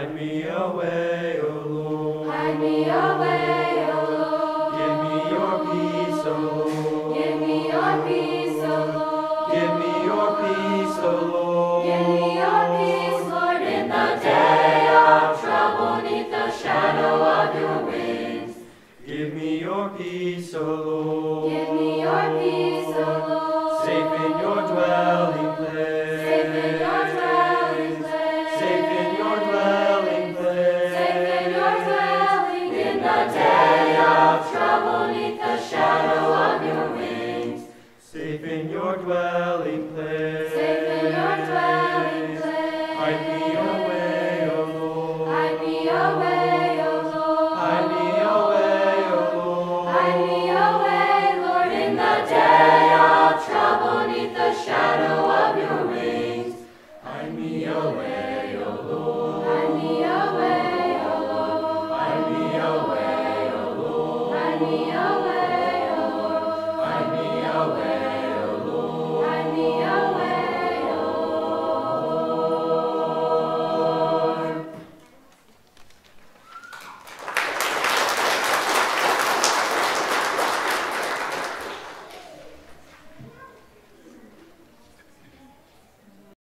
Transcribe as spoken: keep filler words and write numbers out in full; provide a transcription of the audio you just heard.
Hide me away, O Lord. Hide me away, O Lord. Give me your peace, O Lord. Give me your peace, O Lord. Give me your peace, O Lord. Give me your peace, Lord, in the day of trouble, neath the shadow of your wings. Give me your peace, O Lord. Give me your peace, O Lord. Safe in your dwelling place. Safe in your dwelling place. Safe in your dwelling place. Safe in your dwelling in the day of trouble, neath the shadow of your wings. Safe in your dwelling place. Safe in your dwelling place. Hide me away, O Lord. Hide me away, O Lord. Hide me away, O Lord. Hide me away, Lord, in the day of trouble, neath the shadow of your wings. Hide me away, O Lord. Hide me away, O Lord. Hide me away, O Lord. Hide me